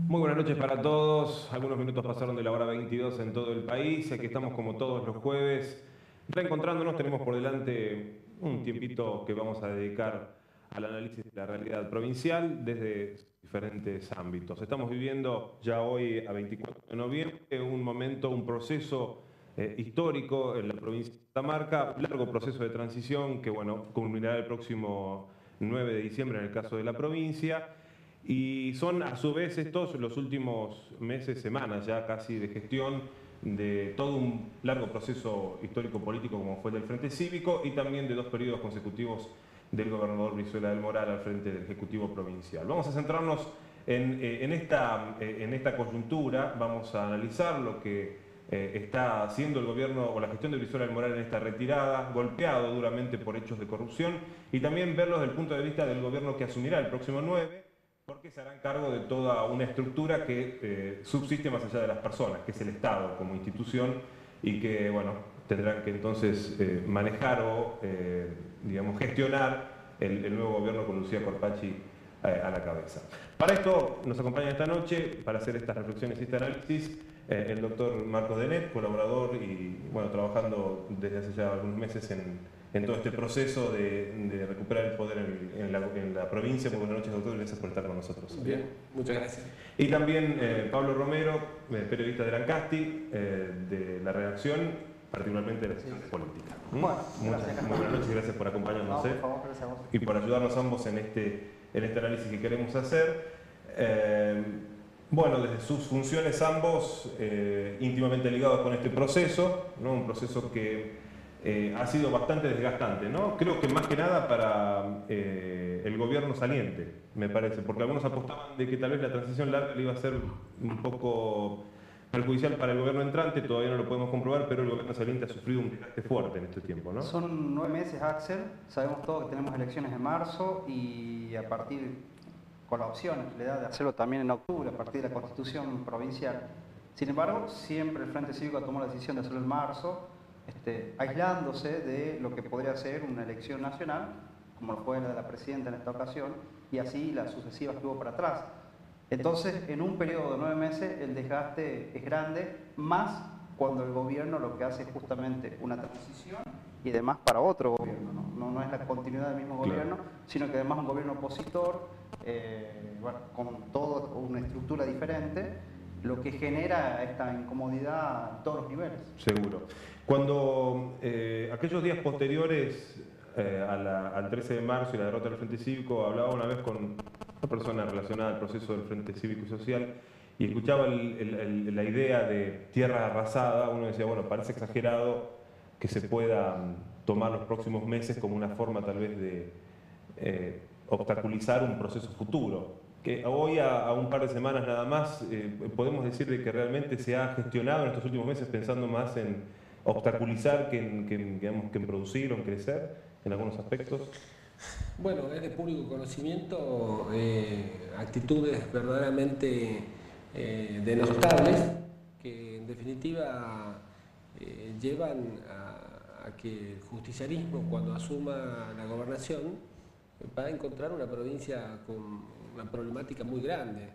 Muy buenas noches para todos. Algunos minutos pasaron de la hora 22 en todo el país. Aquí estamos como todos los jueves reencontrándonos. Tenemos por delante un tiempito que vamos a dedicar al análisis de la realidad provincial desde diferentes ámbitos. Estamos viviendo ya hoy, a 24 de noviembre, un momento, un proceso histórico en la provincia de Catamarca, largo proceso de transición que, bueno, culminará el próximo 9 de diciembre en el caso de la provincia. Y son a su vez estos los últimos meses, semanas ya casi de gestión de todo un largo proceso histórico-político como fue el del Frente Cívico y también de 2 periodos consecutivos del gobernador Brizuela del Moral al frente del Ejecutivo Provincial. Vamos a centrarnos en esta coyuntura, vamos a analizar lo que está haciendo el gobierno o la gestión de Brizuela del Moral en esta retirada, golpeado duramente por hechos de corrupción, y también verlo desde el punto de vista del gobierno que asumirá el próximo 9, porque se harán cargo de toda una estructura que subsiste más allá de las personas, que es el Estado como institución y que, bueno, tendrán que entonces manejar o, digamos, gestionar el nuevo gobierno con Lucía Corpacci a la cabeza. Para esto nos acompaña esta noche, para hacer estas reflexiones y este análisis, el doctor Marcos Denet, colaborador y, bueno, trabajando desde hace ya algunos meses en todo este proceso de recuperar el poder en la provincia. Muy buenas noches, doctor, gracias por estar con nosotros. Bien, muchas gracias. Y también Pablo Romero, periodista de Lancasti, de la redacción, particularmente de la sección de política. Bueno, muy buenas noches, gracias por acompañarnos. No, por favor, gracias a vos. Y por ayudarnos ambos en este análisis que queremos hacer. Bueno, desde sus funciones ambos íntimamente ligados con este proceso, ¿no? Un proceso que ha sido bastante desgastante, ¿no? Creo que más que nada para el gobierno saliente, me parece, porque algunos apostaban de que tal vez la transición larga le iba a ser un poco perjudicial para el gobierno entrante. Todavía no lo podemos comprobar, pero el gobierno saliente ha sufrido un desgaste fuerte en este tiempo, ¿no? Son 9 meses, Axel. Sabemos todos que tenemos elecciones en marzo y a partir, con la opción que le da de hacerlo también en octubre, a partir de la Constitución provincial. Sin embargo, siempre el Frente Cívico tomó la decisión de hacerlo en marzo, aislándose de lo que podría ser una elección nacional, como lo fue la de la presidenta en esta ocasión, y así las sucesivas que hubo para atrás. Entonces, en un periodo de 9 meses, el desgaste es grande, más cuando el gobierno lo que hace es justamente una transición y además para otro gobierno, no es la continuidad del mismo gobierno, sino que además un gobierno opositor, bueno, con toda una estructura diferente, lo que genera esta incomodidad a todos los niveles. Seguro. Cuando aquellos días posteriores al 13 de marzo y la derrota del Frente Cívico, hablaba una vez con una persona relacionada al proceso del Frente Cívico y Social y escuchaba la idea de tierra arrasada, uno decía, bueno, parece exagerado que se pueda tomar los próximos meses como una forma tal vez de obstaculizar un proceso futuro. Que hoy, a un par de semanas nada más, podemos decir de que realmente se ha gestionado en estos últimos meses pensando más en obstaculizar digamos, que en producir o en crecer en algunos aspectos. Bueno, es de público conocimiento actitudes verdaderamente denostables que en definitiva llevan a que el justicialismo, cuando asuma la gobernación, va a encontrar una provincia con una problemática muy grande.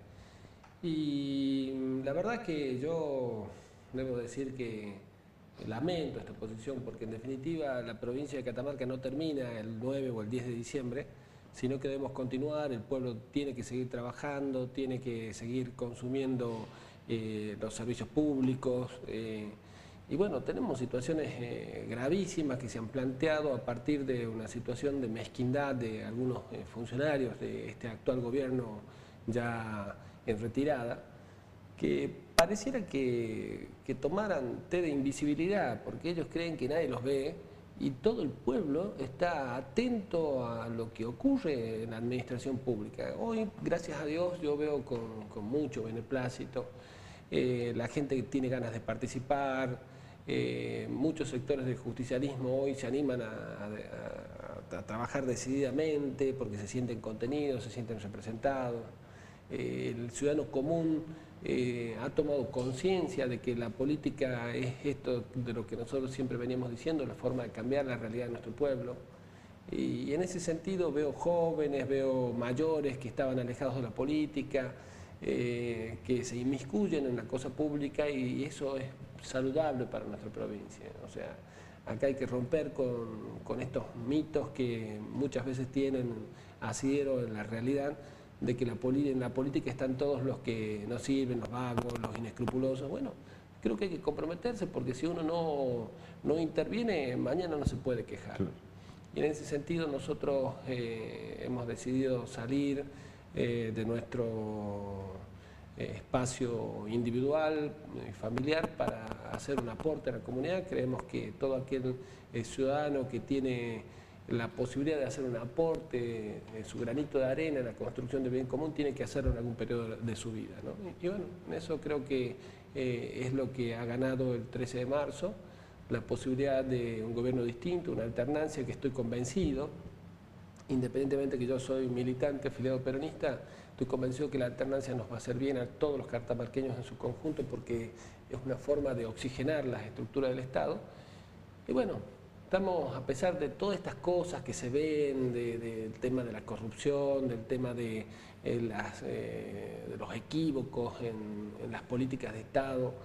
Y la verdad que yo debo decir que lamento esta posición, porque en definitiva la provincia de Catamarca no termina el 9 o el 10 de diciembre, sino que debemos continuar, el pueblo tiene que seguir trabajando, tiene que seguir consumiendo los servicios públicos. Y bueno, tenemos situaciones gravísimas que se han planteado a partir de una situación de mezquindad de algunos funcionarios de este actual gobierno ya en retirada, que pareciera que tomaran té de invisibilidad, porque ellos creen que nadie los ve y todo el pueblo está atento a lo que ocurre en la administración pública. Hoy, gracias a Dios, yo veo con mucho beneplácito, la gente tiene ganas de participar. Muchos sectores del justicialismo hoy se animan a trabajar decididamente porque se sienten contenidos, se sienten representados. El ciudadano común ha tomado conciencia de que la política es esto de lo que nosotros siempre veníamos diciendo, la forma de cambiar la realidad de nuestro pueblo. Y en ese sentido veo jóvenes, veo mayores que estaban alejados de la política, que se inmiscuyen en la cosa pública, y eso es saludable para nuestra provincia. O sea, acá hay que romper con estos mitos que muchas veces tienen asidero en la realidad, de que en la política están todos los que no sirven, los vagos, los inescrupulosos. Bueno, creo que hay que comprometerse, porque si uno no interviene, mañana no se puede quejar. Sí. Y en ese sentido nosotros hemos decidido salir de nuestro espacio individual, familiar, para hacer un aporte a la comunidad. Creemos que todo aquel ciudadano que tiene la posibilidad de hacer un aporte, su granito de arena en la construcción del bien común, tiene que hacerlo en algún periodo de su vida, ¿no? Y bueno, eso creo que es lo que ha ganado el 13 de marzo, la posibilidad de un gobierno distinto, una alternancia, que estoy convencido, independientemente que yo soy militante, afiliado peronista, estoy convencido que la alternancia nos va a hacer bien a todos los catamarqueños en su conjunto, porque es una forma de oxigenar las estructuras del Estado. Y bueno, estamos, a pesar de todas estas cosas que se ven, del tema de la corrupción, del tema de los equívocos en las políticas de Estado,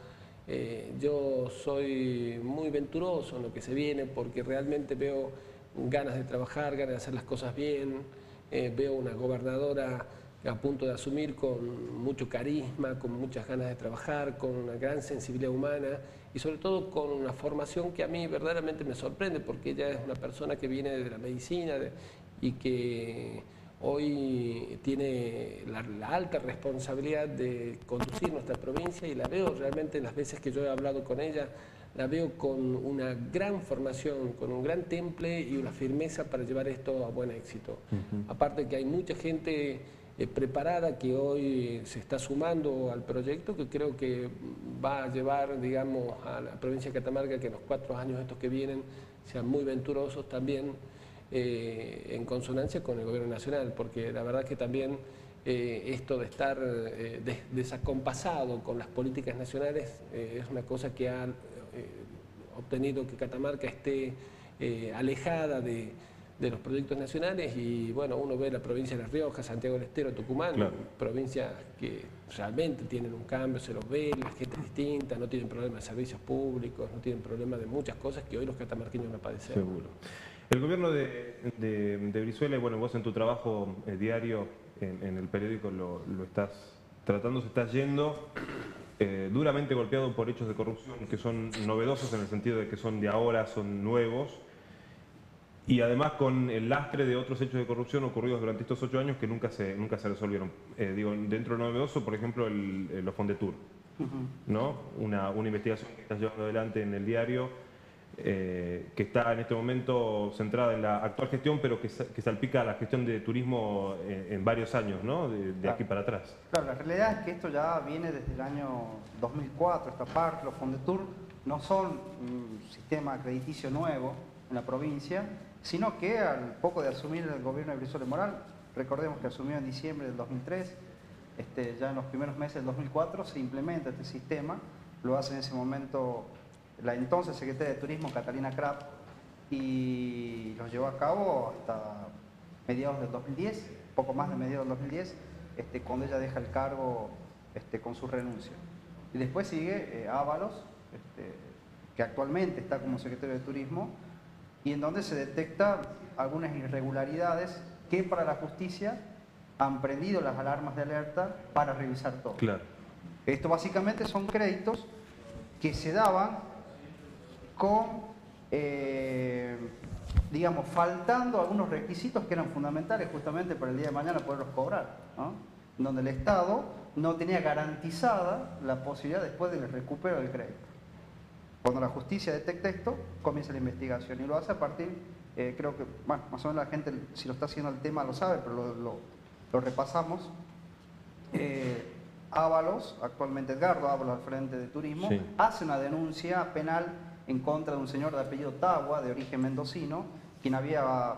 yo soy muy venturoso en lo que se viene, porque realmente veo ganas de trabajar, ganas de hacer las cosas bien. Veo una gobernadora a punto de asumir con mucho carisma, con muchas ganas de trabajar, con una gran sensibilidad humana y sobre todo con una formación que a mí verdaderamente me sorprende, porque ella es una persona que viene de la medicina y que hoy tiene la alta responsabilidad de conducir nuestra provincia, y la veo realmente, en las veces que yo he hablado con ella, la veo con una gran formación, con un gran temple y una firmeza para llevar esto a buen éxito. Aparte que hay mucha gente preparada que hoy se está sumando al proyecto, que creo que va a llevar, digamos, a la provincia de Catamarca, que en los 4 años estos que vienen sean muy venturosos también, en consonancia con el gobierno nacional, porque la verdad que también esto de estar desacompasado con las políticas nacionales es una cosa que ha obtenido que Catamarca esté alejada de los proyectos nacionales. Y bueno, uno ve la provincia de La Rioja, Santiago del Estero, Tucumán, claro, provincias que realmente tienen un cambio, se los ve, la gente es distinta, no tienen problemas de servicios públicos, no tienen problemas de muchas cosas que hoy los catamarqueños no padecen. Seguro. El gobierno de Brizuela, y bueno, vos en tu trabajo diario en el periódico lo estás tratando, se está yendo duramente golpeado por hechos de corrupción que son novedosos en el sentido de que son de ahora, son nuevos, y además con el lastre de otros hechos de corrupción ocurridos durante estos 8 años que nunca se resolvieron. Digo, dentro de lo novedoso, por ejemplo, los Fondetur, ¿no? Una investigación que estás llevando adelante en el diario, que está en este momento centrada en la actual gestión, pero que salpica la gestión de turismo en varios años, ¿no? De aquí para atrás. Claro, la realidad es que esto ya viene desde el año 2004, esta parte. Los Fondetur no son un sistema crediticio nuevo en la provincia, sino que al poco de asumir el gobierno de Brizuela Moral, recordemos que asumió en diciembre del 2003, ya en los primeros meses del 2004 se implementa este sistema, lo hace en ese momento la entonces secretaria de Turismo, Catalina Kraft, y lo llevó a cabo hasta mediados del 2010, poco más de mediados del 2010, cuando ella deja el cargo con su renuncia. Y después sigue Ábalos, que actualmente está como secretario de Turismo, y en donde se detectan algunas irregularidades que para la justicia han prendido las alarmas de alerta para revisar todo. Claro. Esto básicamente son créditos que se daban con, digamos, faltando algunos requisitos que eran fundamentales justamente para el día de mañana poderlos cobrar, ¿no? Donde el Estado no tenía garantizada la posibilidad después del recupero del crédito. Cuando la justicia detecta esto, comienza la investigación y lo hace a partir, creo que, bueno, más o menos la gente, si lo está haciendo el tema lo sabe, pero lo repasamos. Ábalos, actualmente Edgardo Ábalos al frente de Turismo, sí, hace una denuncia penal en contra de un señor de apellido Tagua, de origen mendocino, quien había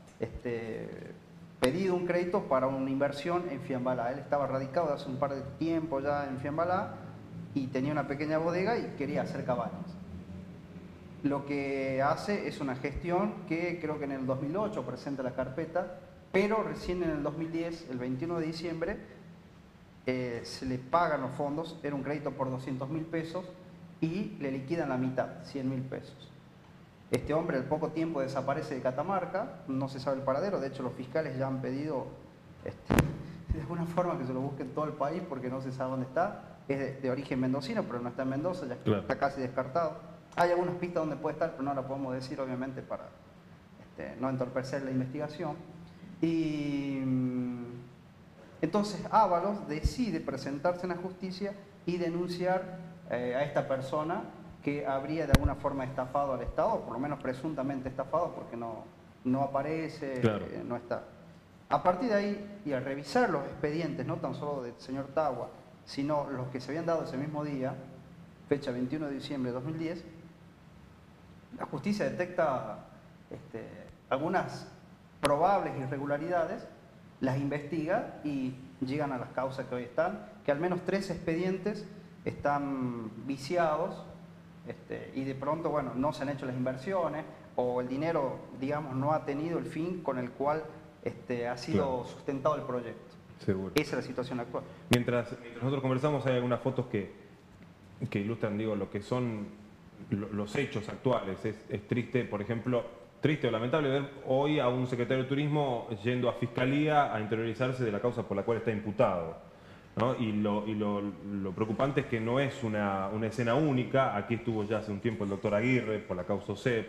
pedido un crédito para una inversión en Fiambalá. Él estaba radicado hace un par de tiempo ya en Fiambalá y tenía una pequeña bodega y quería hacer cabañas. Lo que hace es una gestión que creo que en el 2008 presenta la carpeta, pero recién en el 2010, el 21 de diciembre, se le pagan los fondos, era un crédito por 200.000 pesos y le liquidan la mitad, 100.000 pesos. Este hombre al poco tiempo desaparece de Catamarca, no se sabe el paradero, de hecho los fiscales ya han pedido de alguna forma que se lo busque en todo el país porque no se sabe dónde está. Es de origen mendocino, pero no está en Mendoza, ya está casi descartado. Hay algunas pistas donde puede estar, pero no la podemos decir obviamente para no entorpecer la investigación. Y entonces Ábalos decide presentarse en la justicia y denunciar a esta persona que habría de alguna forma estafado al Estado, o por lo menos presuntamente estafado, porque no aparece, no está. A partir de ahí, y al revisar los expedientes, no tan solo del señor Tagua, sino los que se habían dado ese mismo día, fecha 21 de diciembre de 2010, la justicia detecta algunas probables irregularidades, las investiga y llegan a las causas que hoy están, que al menos 3 expedientes están viciados y de pronto, bueno, no se han hecho las inversiones o el dinero, digamos, no ha tenido el fin con el cual ha sido sustentado el proyecto. Seguro. Esa es la situación actual. Mientras nosotros conversamos hay algunas fotos que ilustran, digo, lo que son los hechos actuales. Es triste, por ejemplo, triste o lamentable ver hoy a un secretario de Turismo yendo a Fiscalía a interiorizarse de la causa por la cual está imputado, ¿no? Y lo preocupante es que no es una escena única. Aquí estuvo ya hace un tiempo el doctor Aguirre por la causa OSEP.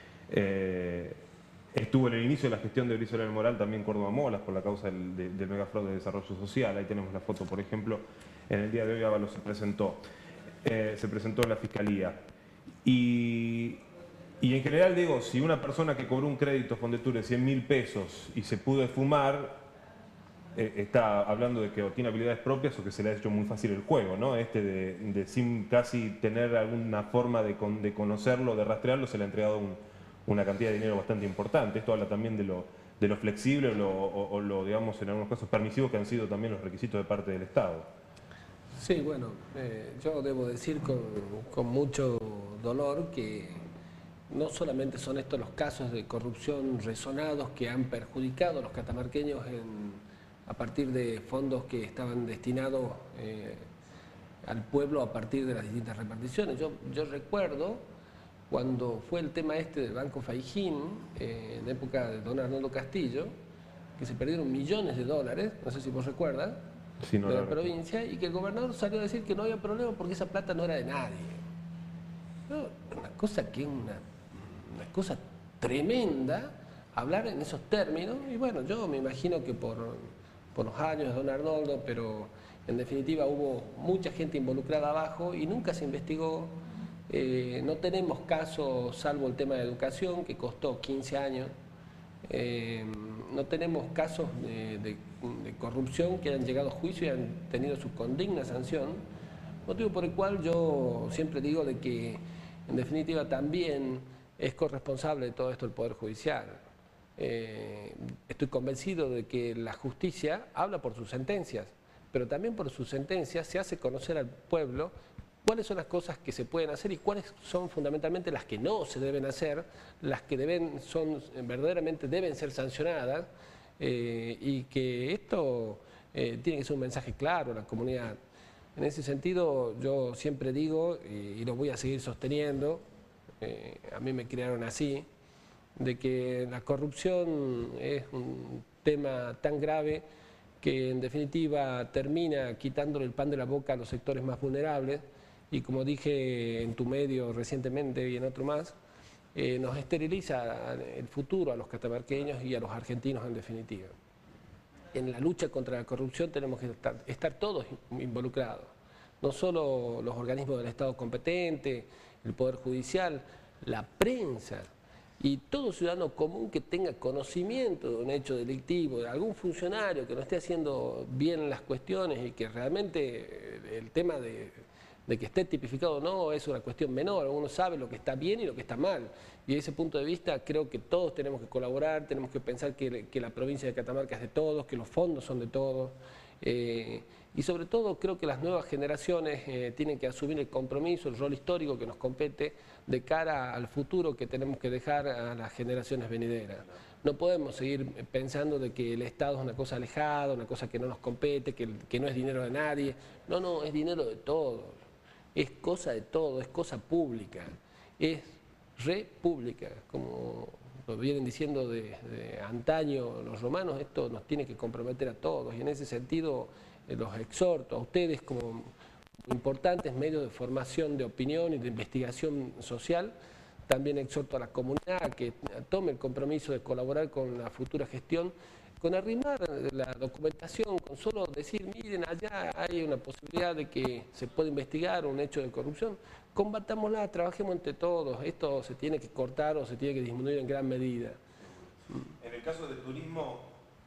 Estuvo en el inicio de la gestión de Brizola Moral también Córdoba Molas por la causa del megafraude de desarrollo social. Ahí tenemos la foto, por ejemplo. En el día de hoy Ábalos se presentó en la Fiscalía. Y en general digo, si una persona que cobró un crédito Fondetur de 100.000 pesos y se pudo esfumar, está hablando de que o tiene habilidades propias o que se le ha hecho muy fácil el juego, ¿no? De sin casi tener alguna forma de conocerlo, de rastrearlo, se le ha entregado una cantidad de dinero bastante importante. Esto habla también de lo flexible o lo, digamos, en algunos casos permisivos que han sido también los requisitos de parte del Estado. Sí, bueno, yo debo decir con mucho dolor que no solamente son estos los casos de corrupción resonados que han perjudicado a los catamarqueños a partir de fondos que estaban destinados al pueblo a partir de las distintas reparticiones. Yo recuerdo cuando fue el tema del Banco Faijín, en época de don Arnoldo Castillo, que se perdieron millones de dólares, no sé si vos recuerdas, de la provincia, y que el gobernador salió a decir que no había problema porque esa plata no era de nadie. Una cosa tremenda hablar en esos términos, y bueno, yo me imagino que por los años de don Arnoldo, pero en definitiva hubo mucha gente involucrada abajo y nunca se investigó. No tenemos casos, salvo el tema de educación, que costó 15 años, no tenemos casos de corrupción que han llegado a juicio y han tenido su condigna sanción, motivo por el cual yo siempre digo de que en definitiva también es corresponsable de todo esto el Poder Judicial. Estoy convencido de que la justicia habla por sus sentencias, pero también por sus sentencias se hace conocer al pueblo cuáles son las cosas que se pueden hacer y cuáles son fundamentalmente las que no se deben hacer, las que verdaderamente deben ser sancionadas, y que esto tiene que ser un mensaje claro a la comunidad. En ese sentido yo siempre digo, y lo voy a seguir sosteniendo, a mí me criaron así, de que la corrupción es un tema tan grave que en definitiva termina quitándole el pan de la boca a los sectores más vulnerables. Y como dije en tu medio recientemente y en otro más, nos esteriliza el futuro a los catamarqueños y a los argentinos en definitiva. En la lucha contra la corrupción tenemos que estar todos involucrados, no solo los organismos del Estado competente, el Poder Judicial, la prensa y todo ciudadano común que tenga conocimiento de un hecho delictivo, de algún funcionario que no esté haciendo bien las cuestiones y que realmente el tema de que esté tipificado o no es una cuestión menor. Uno sabe lo que está bien y lo que está mal. Y desde ese punto de vista creo que todos tenemos que colaborar, tenemos que pensar que la provincia de Catamarca es de todos, que los fondos son de todos. Y sobre todo creo que las nuevas generaciones tienen que asumir el compromiso, el rol histórico que nos compete de cara al futuro que tenemos que dejar a las generaciones venideras. No podemos seguir pensando de que el Estado es una cosa alejada, una cosa que no nos compete, que no es dinero de nadie. No, no, es dinero de todos. Es cosa de todo, es cosa pública. Es república, como lo vienen diciendo de antaño los romanos. Esto nos tiene que comprometer a todos y en ese sentido los exhorto a ustedes como importantes medios de formación de opinión y de investigación social. También exhorto a la comunidad a que tome el compromiso de colaborar con la futura gestión, con arrimar la documentación, con solo decir, miren, allá hay una posibilidad de que se pueda investigar un hecho de corrupción, combatámosla, trabajemos entre todos, esto se tiene que cortar o se tiene que disminuir en gran medida. En el caso del turismo,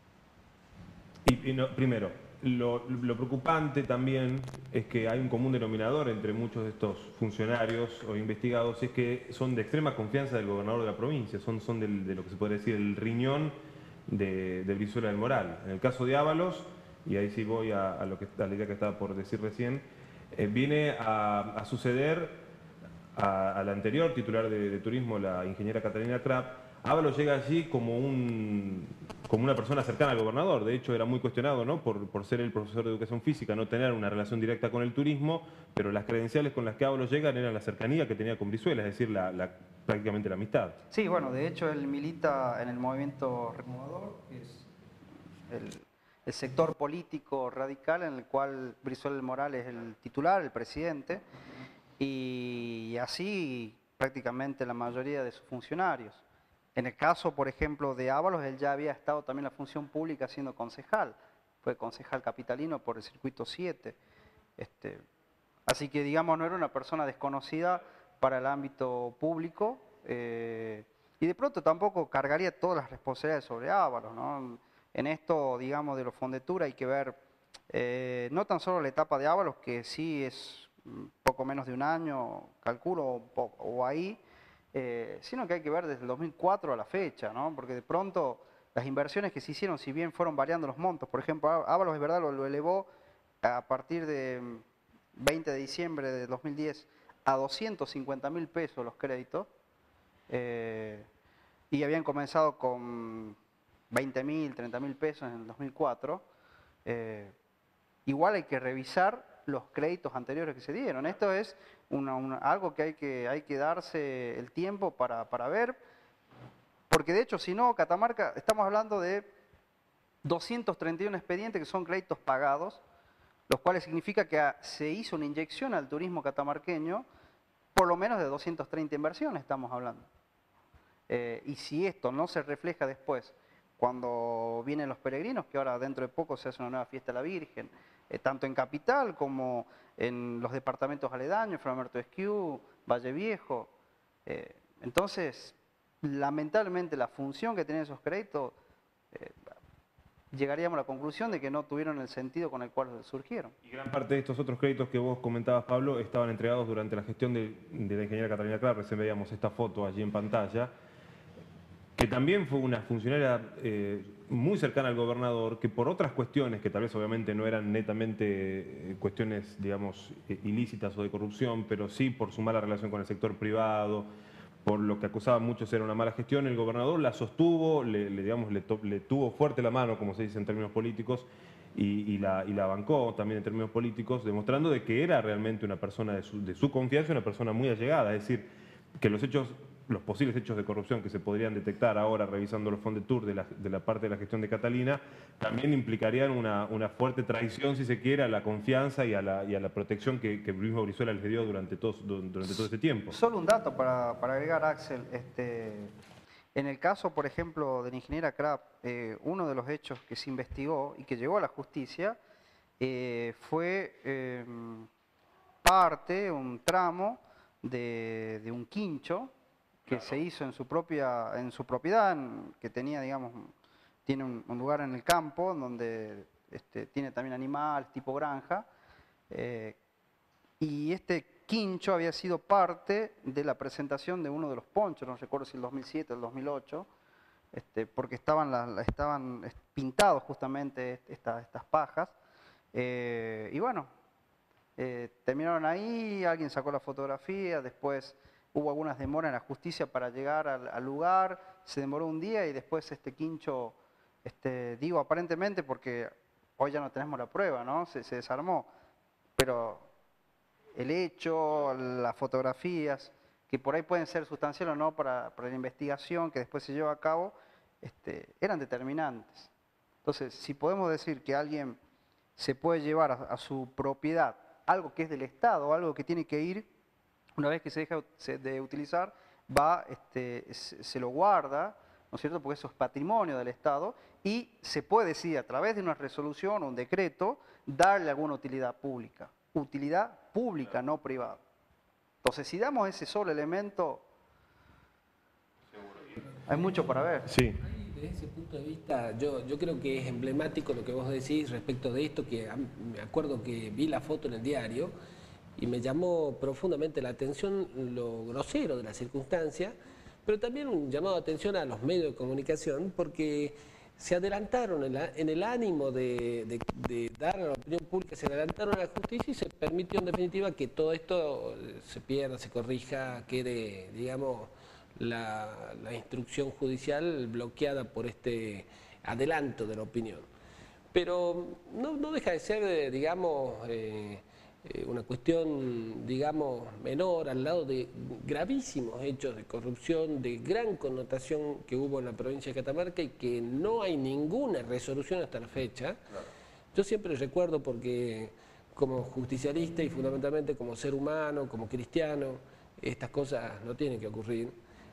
primero, lo preocupante también es que hay un común denominador entre muchos de estos funcionarios o investigados, es que son de extrema confianza del gobernador de la provincia, son de lo que se podría decir el riñón de Brizuela del Moral. En el caso de Ábalos, y ahí sí voy a la idea que estaba por decir recién, viene a suceder a la anterior titular de turismo, la ingeniera Catalina Krapp. Ábalos llega allí como una persona cercana al gobernador. De hecho, era muy cuestionado, ¿no? por ser el profesor de educación física, no tener una relación directa con el turismo, pero las credenciales con las que Ábalos llegan eran la cercanía que tenía con Brizuela, es decir, prácticamente la amistad. Sí, bueno, de hecho él milita en el movimiento renovador, que es el sector político radical en el cual Brizuela del Moral es el titular, el presidente, y así prácticamente la mayoría de sus funcionarios. En el caso, por ejemplo, de Ábalos, él ya había estado también en la función pública siendo concejal, fue concejal capitalino por el circuito 7. Así que, digamos, no era una persona desconocida para el ámbito público y de pronto tampoco cargaría todas las responsabilidades sobre Ábalos, ¿no? En esto, digamos, de los Fondetura hay que ver no tan solo la etapa de Ábalos, que sí es poco menos de un año, calculo, o ahí, sino que hay que ver desde el 2004 a la fecha, ¿no? Porque de pronto las inversiones que se hicieron, si bien fueron variando los montos, por ejemplo, Ábalos es verdad, lo elevó a partir de 20 de diciembre de 2010 a 250.000 pesos los créditos, y habían comenzado con 20.000, 30.000 pesos en el 2004. Igual hay que revisar los créditos anteriores que se dieron. Esto es algo que hay que darse el tiempo para ver, porque de hecho, si no, Catamarca, estamos hablando de 231 expedientes que son créditos pagados, los cuales significa que se hizo una inyección al turismo catamarqueño, por lo menos de 230 inversiones estamos hablando. Y si esto no se refleja después, cuando vienen los peregrinos, que ahora dentro de poco se hace una nueva fiesta de la Virgen, tanto en Capital como en los departamentos aledaños, Fray Esquiú, Valle Viejo. Entonces, lamentablemente la función que tienen esos créditos, llegaríamos a la conclusión de que no tuvieron el sentido con el cual surgieron. Y gran parte de estos otros créditos que vos comentabas, Pablo, estaban entregados durante la gestión de la ingeniera Catalina Krapp. Recién veíamos esta foto allí en pantalla, que también fue una funcionaria muy cercana al gobernador, que por otras cuestiones, que tal vez obviamente no eran netamente cuestiones, digamos, ilícitas o de corrupción, pero sí por su mala relación con el sector privado, por lo que acusaban muchos era una mala gestión, el gobernador la sostuvo, le tuvo fuerte la mano, como se dice en términos políticos, y la bancó también en términos políticos, demostrando de que era realmente una persona de su confianza, una persona muy allegada, es decir, que los posibles hechos de corrupción que se podrían detectar ahora revisando los Fondetur de la parte de la gestión de Catalina, también implicarían una fuerte traición, si se quiere, a la confianza y a la protección que el mismo Brizuela les dio durante todo este tiempo. Solo un dato para agregar, Axel. En el caso, por ejemplo, de la ingeniera Krapp, uno de los hechos que se investigó y que llegó a la justicia fue un tramo de un quincho que se hizo en su propiedad, que tenía, digamos, tiene un lugar en el campo donde tiene también animales tipo granja, y este quincho había sido parte de la presentación de uno de los ponchos, no recuerdo si el 2007 o el 2008, porque estaban pintados justamente estas pajas, y bueno, terminaron ahí, alguien sacó la fotografía, después hubo algunas demoras en la justicia para llegar al lugar, se demoró un día y después este quincho, digo aparentemente porque hoy ya no tenemos la prueba, ¿no? Se desarmó, pero el hecho, las fotografías, que por ahí pueden ser sustanciales o no para la investigación que después se lleva a cabo, eran determinantes. Entonces, si podemos decir que alguien se puede llevar a su propiedad algo que es del Estado, algo que tiene que ir, una vez que se deja de utilizar, va, se lo guarda, ¿no es cierto?, porque eso es patrimonio del Estado, y se puede decir a través de una resolución o un decreto, darle alguna utilidad pública, no privada. Entonces, si damos ese solo elemento, hay mucho para ver. Sí. Desde ese punto de vista, yo creo que es emblemático lo que vos decís respecto de esto, que me acuerdo que vi la foto en el diario y me llamó profundamente la atención lo grosero de la circunstancia, pero también un llamado de atención a los medios de comunicación, porque se adelantaron en el ánimo de dar a la opinión pública, se adelantaron a la justicia y se permitió en definitiva que todo esto se pierda, se corrija, quede, digamos, la instrucción judicial bloqueada por este adelanto de la opinión. Pero no deja de ser, digamos, una cuestión, digamos, menor al lado de gravísimos hechos de corrupción, de gran connotación que hubo en la provincia de Catamarca y que no hay ninguna resolución hasta la fecha. Claro. Yo siempre recuerdo, porque como justicialista y fundamentalmente como ser humano, como cristiano, estas cosas no tienen que ocurrir.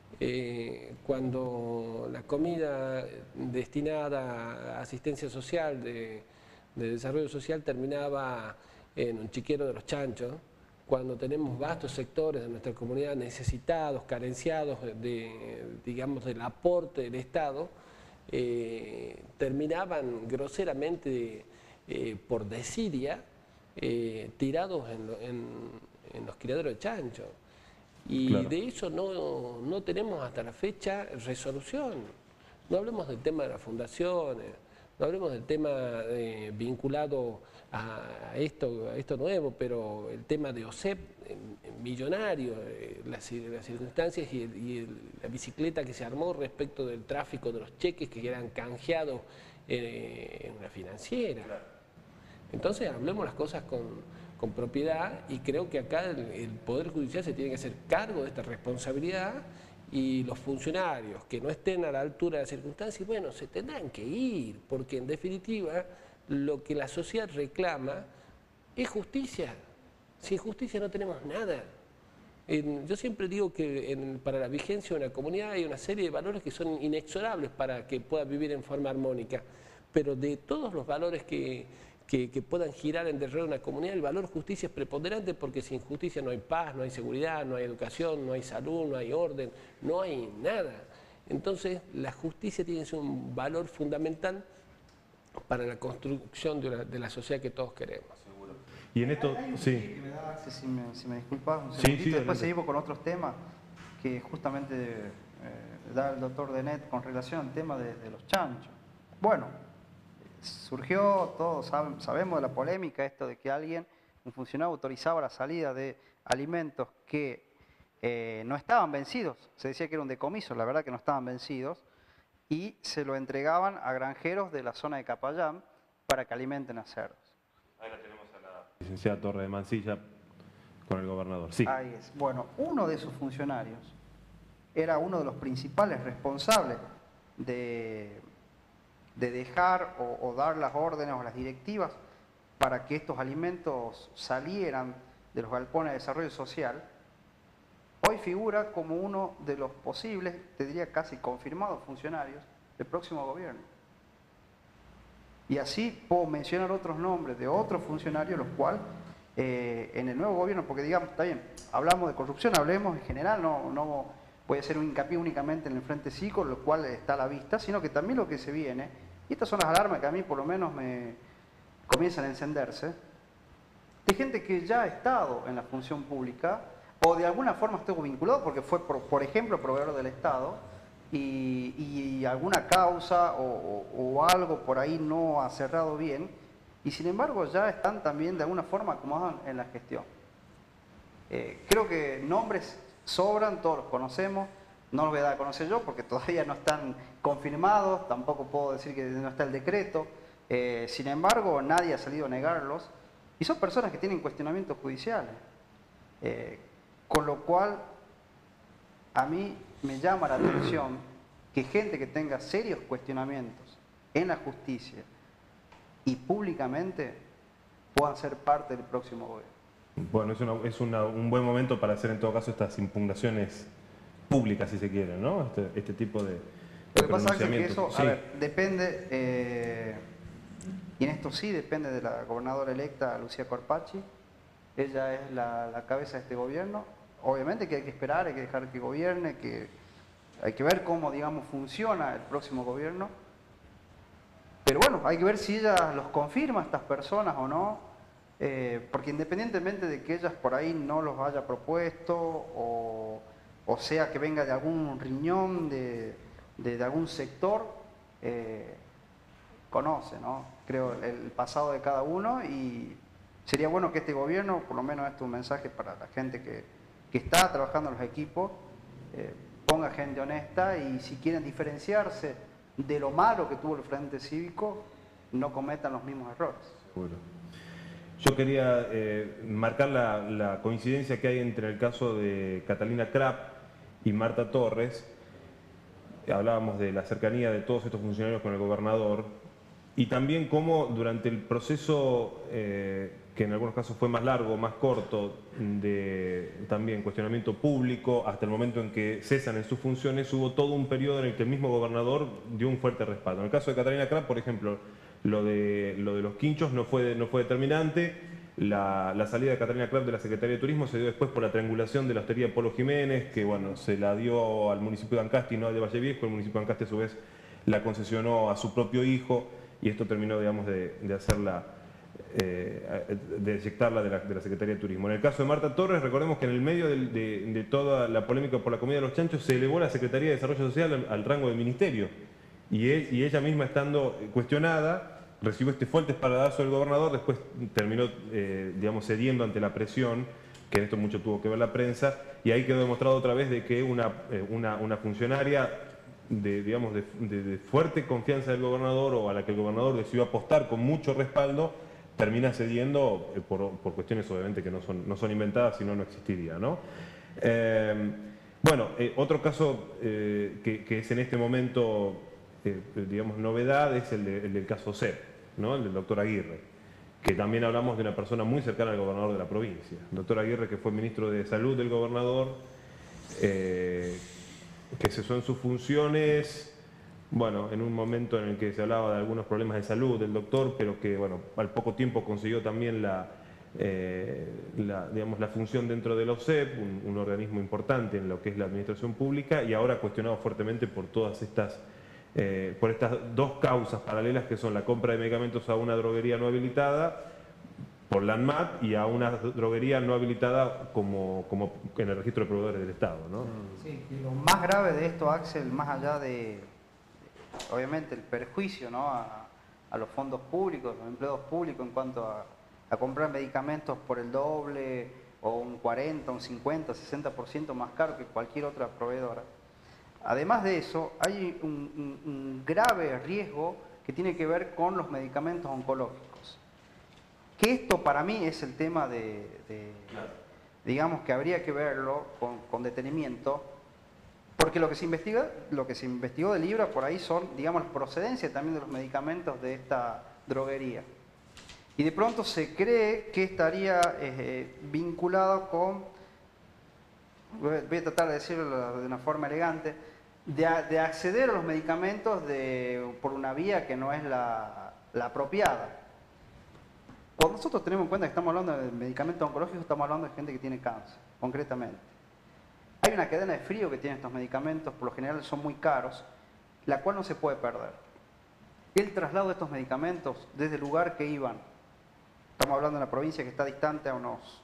Cuando la comida destinada a asistencia social, de desarrollo social, terminaba en un chiquero de los chanchos, cuando tenemos vastos sectores de nuestra comunidad necesitados, carenciados digamos, del aporte del Estado, terminaban groseramente, por desidia, tirados en los criaderos de chanchos. Y claro, de eso no tenemos hasta la fecha resolución. No hablemos del tema de las fundaciones, no hablemos del tema vinculado a esto nuevo, pero el tema de OSEP, millonario, las circunstancias y la bicicleta que se armó respecto del tráfico de los cheques que eran canjeados en una financiera. Entonces hablemos las cosas con propiedad, y creo que acá el Poder Judicial se tiene que hacer cargo de esta responsabilidad, y los funcionarios que no estén a la altura de las circunstancias, bueno, se tendrán que ir, porque en definitiva lo que la sociedad reclama es justicia. Sin justicia no tenemos nada. Yo siempre digo que para la vigencia de una comunidad hay una serie de valores que son inexorables para que pueda vivir en forma armónica, pero de todos los valores que puedan girar en derredor de una comunidad, el valor justicia es preponderante, porque sin justicia no hay paz, no hay seguridad, no hay educación, no hay salud, no hay orden, no hay nada. Entonces, la justicia tiene que ser un valor fundamental para la construcción de la sociedad que todos queremos. Seguro. Y en esto, sí. Que me da, si me disculpas, un sí, segundito, después seguimos con otros temas que justamente da el doctor Denet con relación al tema de los chanchos. Bueno, surgió, todos sabemos de la polémica, esto de que un funcionario autorizaba la salida de alimentos que no estaban vencidos, se decía que era un decomiso, la verdad que no estaban vencidos, y se lo entregaban a granjeros de la zona de Capayán para que alimenten a cerdos. Ahí la tenemos a la licenciada Torre de Mansilla con el gobernador. Sí. Ahí es. Bueno, uno de esos funcionarios era uno de los principales responsables de dejar o dar las órdenes o las directivas para que estos alimentos salieran de los galpones de desarrollo social. Hoy figura como uno de los posibles, te diría casi confirmados, funcionarios del próximo gobierno. Y así puedo mencionar otros nombres de otros funcionarios, los cuales en el nuevo gobierno, porque digamos, está bien, hablamos de corrupción, hablemos en general, no voy a hacer un hincapié únicamente en el Frente Cívico, lo cual está a la vista, sino que también lo que se viene, y estas son las alarmas que a mí por lo menos me comienzan a encenderse, de gente que ya ha estado en la función pública, o de alguna forma estuvo vinculado porque fue, por ejemplo, proveedor del Estado, y alguna causa o algo por ahí no ha cerrado bien, y sin embargo ya están también de alguna forma acomodados en la gestión. Creo que nombres sobran, todos los conocemos, no los voy a dar a conocer yo porque todavía no están confirmados, tampoco puedo decir que no está el decreto. Sin embargo, nadie ha salido a negarlos y son personas que tienen cuestionamientos judiciales. Con lo cual, a mí me llama la atención que gente que tenga serios cuestionamientos en la justicia y públicamente puedan ser parte del próximo gobierno. Bueno, es un buen momento para hacer en todo caso estas impugnaciones públicas, si se quiere, ¿no? Este tipo de Lo que pasa es que pronunciamientos. eso, Sí. a ver, depende, y en esto sí depende de la gobernadora electa Lucía Corpacci. Ella es la cabeza de este gobierno. Obviamente que hay que esperar, hay que dejar que gobierne, que hay que ver cómo, digamos, funciona el próximo gobierno. Pero bueno, hay que ver si ella los confirma a estas personas o no, porque independientemente de que ellas por ahí no los haya propuesto o sea que venga de algún riñón, de algún sector, conoce, ¿no? Creo el pasado de cada uno y sería bueno que este gobierno, por lo menos esto es un mensaje para la gente que está trabajando en los equipos, ponga gente honesta y si quieren diferenciarse de lo malo que tuvo el Frente Cívico, no cometan los mismos errores. Seguro. Yo quería marcar la coincidencia que hay entre el caso de Catalina Krapp y Marta Torres. Hablábamos de la cercanía de todos estos funcionarios con el gobernador y también cómo durante el proceso, que en algunos casos fue más largo, más corto, de también cuestionamiento público, hasta el momento en que cesan en sus funciones, hubo todo un periodo en el que el mismo gobernador dio un fuerte respaldo. En el caso de Catalina Krapp, por ejemplo, lo de los quinchos no fue determinante. La salida de Catalina Krapp de la Secretaría de Turismo se dio después por la triangulación de la hostería Polo Jiménez, que bueno, se la dio al municipio de Ancasti y no al de Valle Viejo. El municipio de Ancasti a su vez la concesionó a su propio hijo y esto terminó, digamos, de hacerla, de eyectarla de la Secretaría de Turismo. En el caso de Marta Torres, recordemos que en el medio de toda la polémica por la comida de los chanchos se elevó la Secretaría de Desarrollo Social al rango de ministerio y ella misma estando cuestionada recibió este fuerte espaldarazo del gobernador, después terminó, digamos, cediendo ante la presión, que en esto mucho tuvo que ver la prensa, y ahí quedó demostrado otra vez de que una funcionaria de fuerte confianza del gobernador o a la que el gobernador decidió apostar con mucho respaldo, termina cediendo por cuestiones obviamente que no son inventadas, sino no existiría, ¿no? Bueno, otro caso que es en este momento, digamos, novedad es el del caso CEP, ¿no? El del doctor Aguirre, que también hablamos de una persona muy cercana al gobernador de la provincia. El doctor Aguirre, que fue ministro de Salud del gobernador, que cesó en sus funciones, bueno, en un momento en el que se hablaba de algunos problemas de salud del doctor, pero que, bueno, al poco tiempo consiguió también digamos, la función dentro de la OSEP, un organismo importante en lo que es la administración pública, y ahora cuestionado fuertemente por todas estas por estas dos causas paralelas que son la compra de medicamentos a una droguería no habilitada por la ANMAT y a una droguería no habilitada como en el registro de proveedores del Estado, ¿no? Sí, y lo más grave de esto, Axel, más allá de, obviamente, el perjuicio, ¿no?, a los fondos públicos, los empleados públicos en cuanto a comprar medicamentos por el doble o un 40, un 50, 60% más caro que cualquier otra proveedora. Además de eso, hay un grave riesgo que tiene que ver con los medicamentos oncológicos. Que esto para mí es el tema digamos que habría que verlo con detenimiento, porque lo que se investigó de Libra por ahí son, digamos, las procedencias también de los medicamentos de esta droguería. Y de pronto se cree que estaría vinculado con, voy a tratar de decirlo de una forma elegante, de acceder a los medicamentos por una vía que no es la apropiada. Cuando nosotros tenemos en cuenta que estamos hablando de medicamentos oncológicos, estamos hablando de gente que tiene cáncer, concretamente. Hay una cadena de frío que tienen estos medicamentos, por lo general son muy caros, la cual no se puede perder. El traslado de estos medicamentos desde el lugar que iban, estamos hablando de una provincia que está distante a unos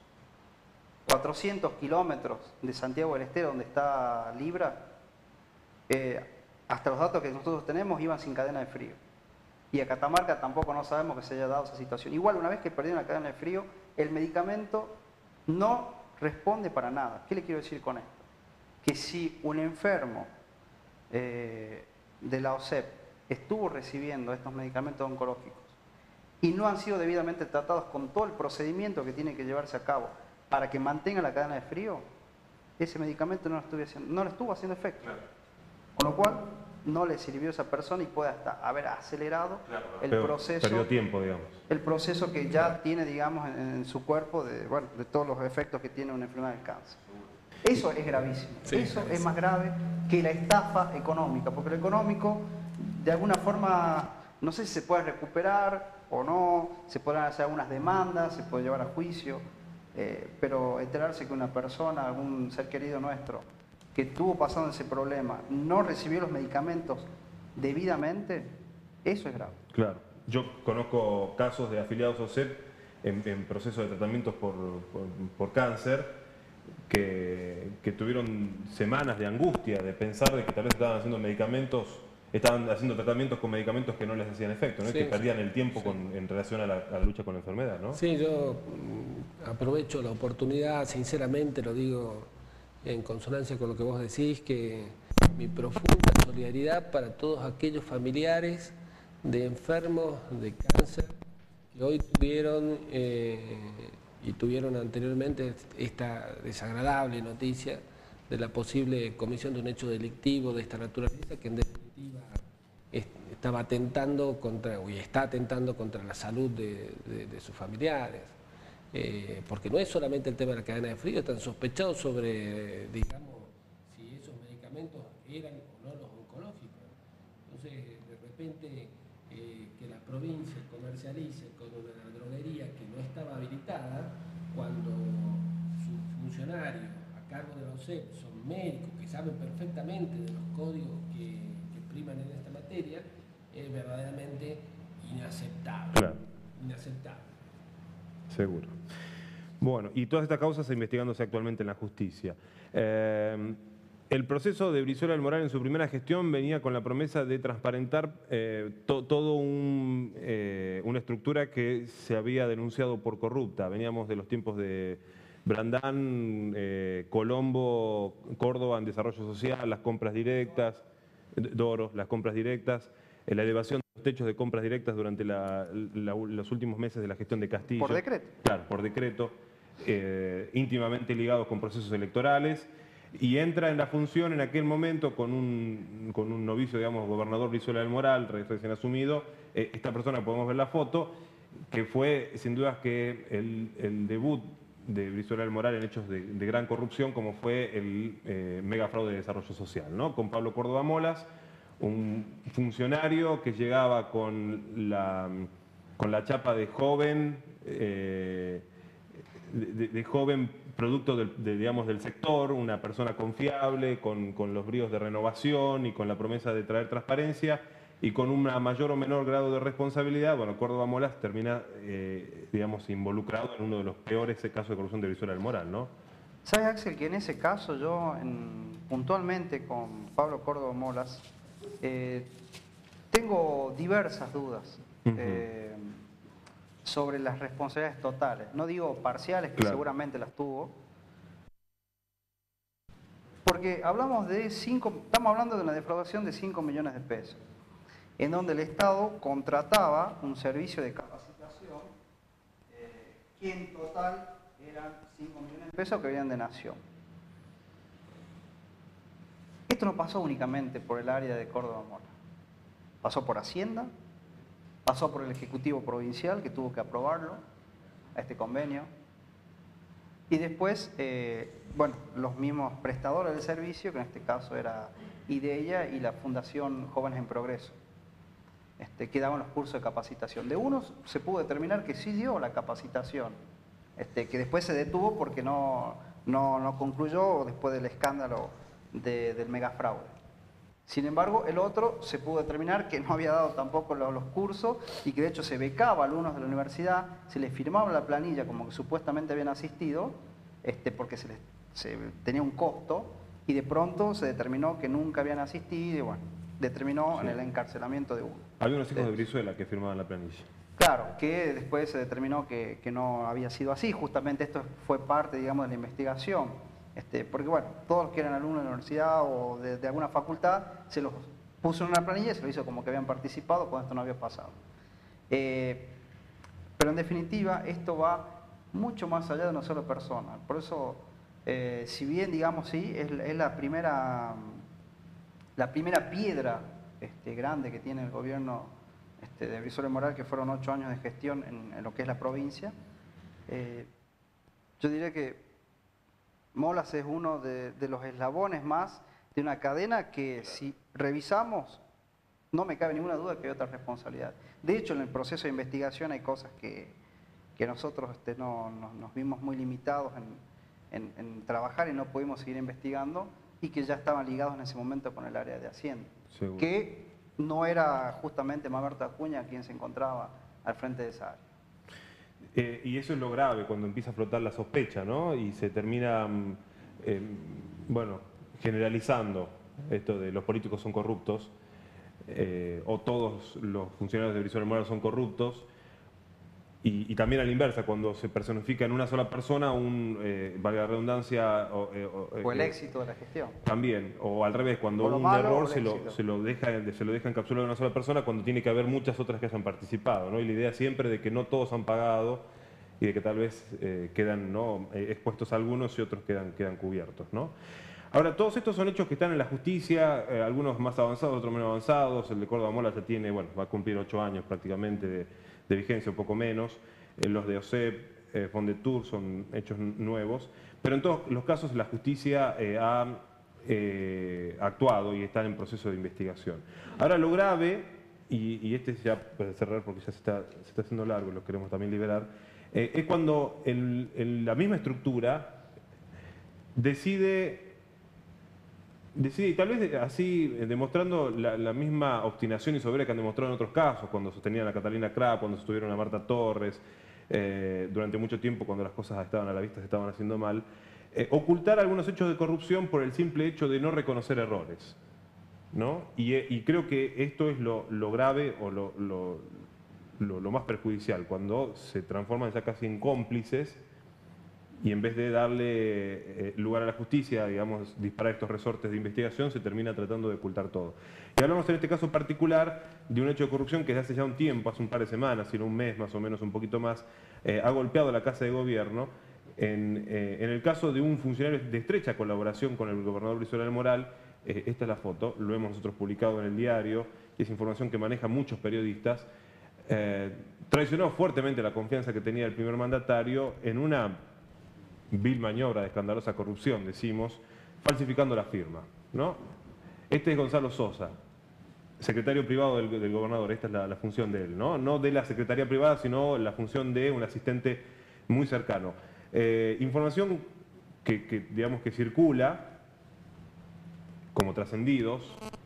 400 kilómetros de Santiago del Estero, donde está Libra, hasta los datos que nosotros tenemos iban sin cadena de frío. Y a Catamarca tampoco no sabemos que se haya dado esa situación. Igual, una vez que perdieron la cadena de frío, el medicamento no responde para nada. ¿Qué le quiero decir con esto? que si un enfermo de la OSEP estuvo recibiendo estos medicamentos oncológicos y no han sido debidamente tratados con todo el procedimiento que tiene que llevarse a cabo para que mantenga la cadena de frío, ese medicamento no le estuvo haciendo efecto. Claro. Con lo cual, no le sirvió a esa persona y puede hasta haber acelerado el proceso. Perdió tiempo, digamos. El proceso que ya tiene, digamos, en su cuerpo de todos los efectos que tiene una enfermedad del cáncer. Eso es gravísimo. Sí, eso es más grave que la estafa económica, porque lo económico, de alguna forma, no sé si se puede recuperar o no, se pueden hacer algunas demandas, se puede llevar a juicio, pero enterarse que una persona, algún ser querido nuestro, que estuvo pasando ese problema, no recibió los medicamentos debidamente, eso es grave. Claro. Yo conozco casos de afiliados OSEP en proceso de tratamientos por cáncer que tuvieron semanas de angustia, de pensar de que tal vez estaban haciendo tratamientos con medicamentos que no les hacían efecto, ¿no? Sí, que perdían el tiempo en relación a la lucha con la enfermedad, ¿no? Sí, yo aprovecho la oportunidad, sinceramente lo digo en consonancia con lo que vos decís, que mi profunda solidaridad para todos aquellos familiares de enfermos de cáncer que hoy tuvieron y tuvieron anteriormente esta desagradable noticia de la posible comisión de un hecho delictivo de esta naturaleza que en definitiva estaba atentando contra, y está atentando contra la salud de sus familiares. Porque no es solamente el tema de la cadena de frío, están sospechados sobre, digamos, si esos medicamentos eran o no los oncológicos. Entonces, de repente, que la provincia comercialice con una droguería que no estaba habilitada, cuando sus funcionarios a cargo de la OSEP son médicos que saben perfectamente de los códigos que priman en esta materia, es verdaderamente inaceptable. Claro. Inaceptable. Seguro. Bueno, y todas estas causas investigándose actualmente en la justicia. El proceso de Brizuela del Moral en su primera gestión venía con la promesa de transparentar todo una estructura que se había denunciado por corrupta. Veníamos de los tiempos de Brandán, Colombo, Córdoba en desarrollo social, las compras directas, Doro, las compras directas, la elevación de los techos de compras directas durante los últimos meses de la gestión de Castillo. ¿Por decreto? Claro, por decreto, íntimamente ligados con procesos electorales, y entra en la función en aquel momento con un novicio, digamos, gobernador Brizuela del Moral, recién asumido. Esta persona, podemos ver la foto, que fue sin dudas que el debut de Brizuela del Moral en hechos de gran corrupción, como fue el mega fraude de desarrollo social, ¿no? Con Pablo Córdoba Molas, un funcionario que llegaba con la chapa de joven, de joven producto digamos, del sector, una persona confiable, con los bríos de renovación y con la promesa de traer transparencia, y con un mayor o menor grado de responsabilidad. Bueno, Córdoba Molas termina, digamos, involucrado en uno de los peores casos de corrupción de Brizuela del Moral, ¿no? ¿Sabes, Axel, que en ese caso yo, puntualmente con Pablo Córdoba Molas, tengo diversas dudas sobre las responsabilidades totales? No digo parciales, que seguramente las tuvo. Porque estamos hablando de una defraudación de 5 millones de pesos, en donde el Estado contrataba un servicio de capacitación que en total eran 5 millones de pesos que venían de Nación. Esto no pasó únicamente por el área de Córdoba Molas, pasó por Hacienda, pasó por el Ejecutivo Provincial, que tuvo que aprobarlo, a este convenio, y después, bueno, los mismos prestadores del servicio, que en este caso era IDEIA y la Fundación Jóvenes en Progreso, que daban los cursos de capacitación. De unos se pudo determinar que sí dio la capacitación, que después se detuvo porque no concluyó después del escándalo del megafraude. Sin embargo, el otro se pudo determinar que no había dado tampoco los cursos y que de hecho se becaba a alumnos de la universidad, se les firmaba la planilla como que supuestamente habían asistido, porque se tenía un costo, y de pronto se determinó que nunca habían asistido y bueno, determinó en el encarcelamiento de uno. Había unos hijos de Brizuela que firmaban la planilla. Claro, que después se determinó que no había sido así. Justamente esto fue parte, digamos, de la investigación. porque bueno, todos los que eran alumnos de la universidad o de alguna facultad se los puso en una planilla y se lo hizo como que habían participado cuando esto no había pasado. Pero en definitiva esto va mucho más allá de una sola persona. Por eso, si bien digamos sí, es la primera piedra grande que tiene el gobierno de Brizuela Moral, que fueron 8 años de gestión en lo que es la provincia, yo diría que Molas es uno de los eslabones más de una cadena que, si revisamos, no me cabe ninguna duda que hay otra responsabilidad. De hecho, en el proceso de investigación hay cosas que nosotros nos vimos muy limitados en trabajar y no pudimos seguir investigando, y que ya estaban ligados en ese momento con el área de Hacienda. Seguro. Que no era justamente Mamerto Acuña quien se encontraba al frente de esa área. Y eso es lo grave, cuando empieza a flotar la sospecha, ¿no? Y se termina, bueno, generalizando esto de los políticos son corruptos, o todos los funcionarios de Brizuela Moral son corruptos, y también a la inversa, cuando se personifica en una sola persona valga la redundancia... o el éxito de la gestión. También, o al revés, cuando un error se lo deja encapsulado en una sola persona, cuando tiene que haber muchas otras que hayan participado, ¿no? Y la idea siempre de que no todos han pagado y de que tal vez quedan, ¿no?, expuestos algunos y otros quedan cubiertos, ¿no? Ahora, todos estos son hechos que están en la justicia, algunos más avanzados, otros menos avanzados. El de Córdoba Mola ya tiene, bueno, va a cumplir 8 años prácticamente de vigencia, un poco menos. Los de OSEP, Fondetour son hechos nuevos. Pero en todos los casos la justicia ha actuado y está en proceso de investigación. Ahora, lo grave, y este ya puede cerrar porque ya se está haciendo largo, lo queremos también liberar, es cuando la misma estructura decide, y tal vez así demostrando la misma obstinación y soberbia que han demostrado en otros casos, cuando sostenían a Catalina Kraft, cuando sostuvieron a Marta Torres, durante mucho tiempo cuando las cosas estaban a la vista, se estaban haciendo mal, ocultar algunos hechos de corrupción por el simple hecho de no reconocer errores, ¿no? Y creo que esto es lo grave o lo más perjudicial, cuando se transforman ya casi en cómplices, y en vez de darle lugar a la justicia, digamos, disparar estos resortes de investigación, se termina tratando de ocultar todo. Y hablamos en este caso particular de un hecho de corrupción que desde hace ya un tiempo, hace un par de semanas, sino un mes más o menos, un poquito más, ha golpeado la Casa de Gobierno. En el caso de un funcionario de estrecha colaboración con el gobernador Brizuela Moral, esta es la foto, lo hemos nosotros publicado en el diario, y es información que manejan muchos periodistas, traicionó fuertemente la confianza que tenía el primer mandatario en una vil maniobra de escandalosa corrupción, decimos, falsificando la firma, ¿no? Este es Gonzalo Sosa, secretario privado del gobernador. Esta es la función de él, ¿no? No de la secretaría privada, sino la función de un asistente muy cercano. Información que digamos que circula como trascendidos.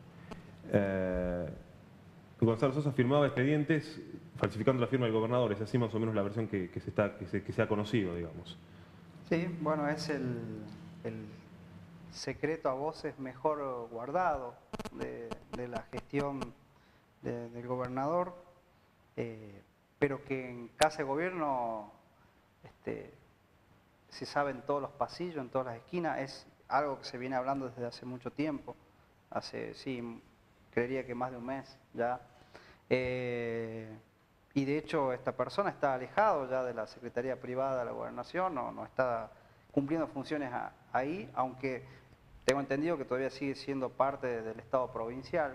Gonzalo Sosa firmaba expedientes falsificando la firma del gobernador. Es así más o menos la versión que se ha conocido, digamos. Sí, bueno, es el secreto a voces mejor guardado de la gestión del gobernador, pero que en Casa de Gobierno se sabe en todos los pasillos, en todas las esquinas. Es algo que se viene hablando desde hace mucho tiempo, sí, creería que más de un mes ya. Y de hecho esta persona está alejado ya de la Secretaría Privada de la Gobernación, no está cumpliendo funciones ahí, aunque tengo entendido que todavía sigue siendo parte del Estado provincial.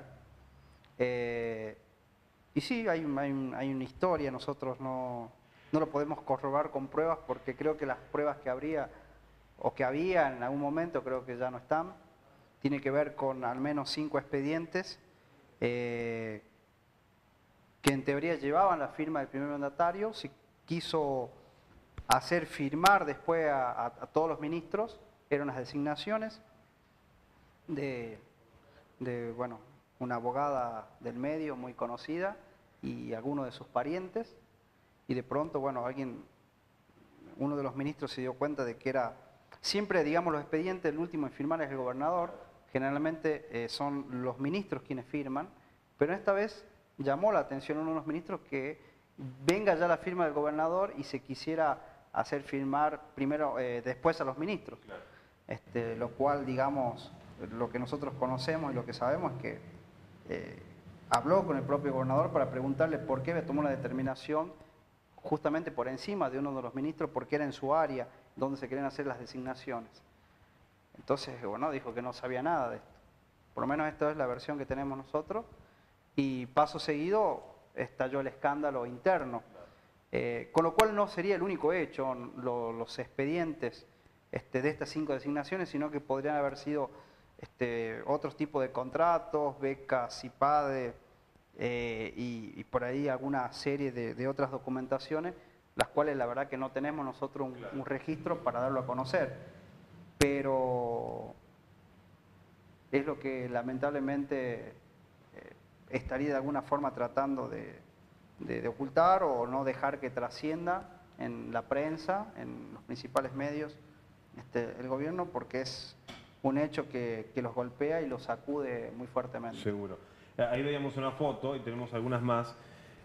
Y sí, hay una historia, nosotros no lo podemos corroborar con pruebas, porque creo que las pruebas que habría o que había en algún momento creo que ya no están. Tiene que ver con al menos 5 expedientes que en teoría llevaban la firma del primer mandatario. Se quiso hacer firmar después a todos los ministros, eran las designaciones de bueno, una abogada del medio muy conocida y algunos de sus parientes, y de pronto, bueno, uno de los ministros se dio cuenta de que era, siempre digamos los expedientes, el último en firmar es el gobernador, generalmente son los ministros quienes firman, pero esta vez llamó la atención a uno de los ministros que venga ya la firma del gobernador y se quisiera hacer firmar primero, después a los ministros. Claro. lo cual, digamos, lo que nosotros conocemos y lo que sabemos es que habló con el propio gobernador para preguntarle por qué tomó la determinación justamente por encima de uno de los ministros, porque era en su área donde se querían hacer las designaciones. Entonces, bueno, dijo que no sabía nada de esto. Por lo menos esta es la versión que tenemos nosotros. Y paso seguido estalló el escándalo interno. Con lo cual no sería el único hecho, los expedientes de estas 5 designaciones, sino que podrían haber sido otros tipos de contratos, becas, IPADE, y por ahí alguna serie de otras documentaciones, las cuales la verdad que no tenemos nosotros un registro para darlo a conocer. Pero es lo que lamentablemente estaría de alguna forma tratando de ocultar o no dejar que trascienda en la prensa, en los principales medios, el gobierno, porque es un hecho que los golpea y los sacude muy fuertemente. Seguro. Ahí veíamos una foto y tenemos algunas más